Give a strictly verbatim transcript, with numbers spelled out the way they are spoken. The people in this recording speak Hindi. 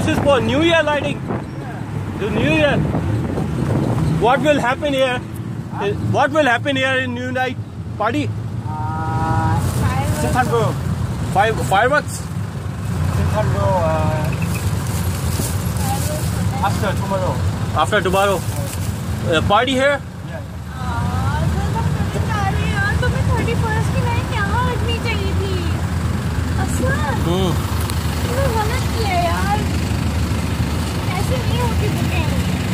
this is for New Year lighting. The New Year. What will happen here? Huh? What will happen here in New Night party? Uh, September. Five fireworks. September. Uh, after tomorrow. After tomorrow. Uh, party here? Thirty first की लाइन यहाँ लगनी चाहिए थी। हम्म गलत किया यार, ऐसे नहीं होती बुकिंग।